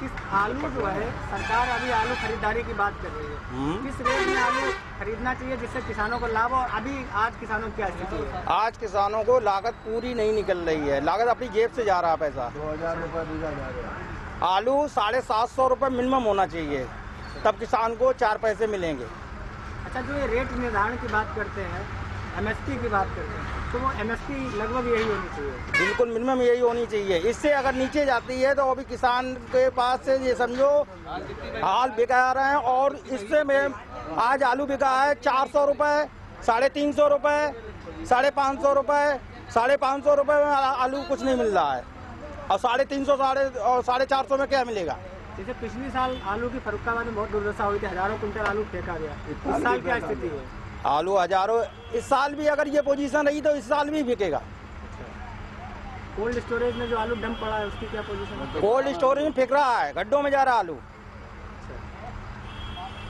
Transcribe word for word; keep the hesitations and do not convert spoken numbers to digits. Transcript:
किस आलू जो है, सरकार अभी आलू खरीदारी की बात कर रही है, किस रेट में आलू खरीदना चाहिए जिससे किसानों को लाभ हो? अभी आज किसानों की क्या स्थिति है? आज किसानों को लागत पूरी नहीं निकल रही है, लागत अपनी जेब से जा रहा है पैसा। दो हजार रुपये बीघा जा रहा है। आलू साढ़े सात सौ रुपये मिनिमम होना चाहिए, तब किसान को चार पैसे मिलेंगे। अच्छा, जो ये रेट निर्धारण की बात करते हैं, एमएसपी की बात करते हैं, तो वो एमएसपी लगभग यही होनी चाहिए। बिल्कुल मिनिमम यही होनी चाहिए। इससे अगर नीचे जाती है तो अभी किसान के पास से ये समझो हाल बिका रहे हैं। और इससे में आज आलू बिका है चार सौ रुपये, साढ़े तीन सौ रुपये, साढ़े पाँच सौ रुपये, साढ़े पाँच सौ रुपये में आलू कुछ नहीं मिल रहा है। और साढ़े तीन सौ साढ़े और साढ़े चार सौ में क्या मिलेगा? जैसे पिछले साल आलू की फर्रुखाबाद में बहुत दुर्दशा हुई थी, हजारों कुंटल आलू फेंका गया। इस साल क्या स्थिति है? आलू हजारों, इस साल भी अगर ये पोजीशन रही तो इस साल भी बिकेगा। कोल्ड स्टोरेज में जो आलू डंप पड़ा है उसकी क्या पोजीशन है? कोल्ड स्टोरेज में फेंक रहा है, गड्ढों में जा रहा है आलू।